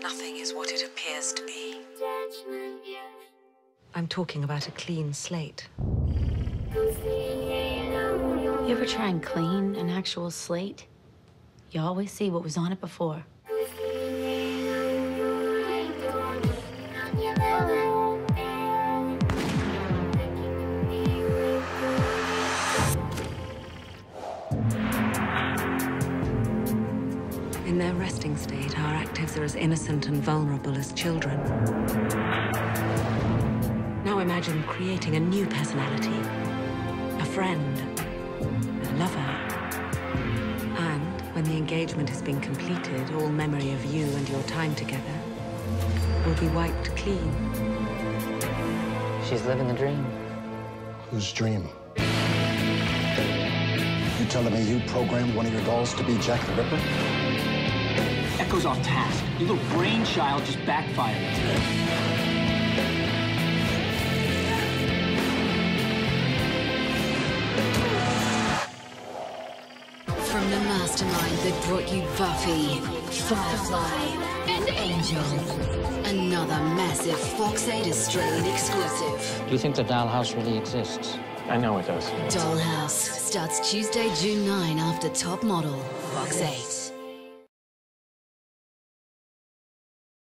Nothing is what it appears to be. I'm talking about a clean slate. You ever try and clean an actual slate? You always see what was on it before. In their resting state, our actives are as innocent and vulnerable as children. Now imagine creating a new personality, a friend, a lover. And when the engagement has been completed, all memory of you and your time together will be wiped clean. She's living the dream. Whose dream? You telling me you programmed one of your dolls to be Jack the Ripper? Echo's off task. Your little brainchild just backfired. From the mastermind that brought you Buffy, Firefly, and Angel. Another massive Fox 8 Australian exclusive. Do you think the Dollhouse really exists? I know it does. Dollhouse starts Tuesday, June 9 after Top Model, Fox 8.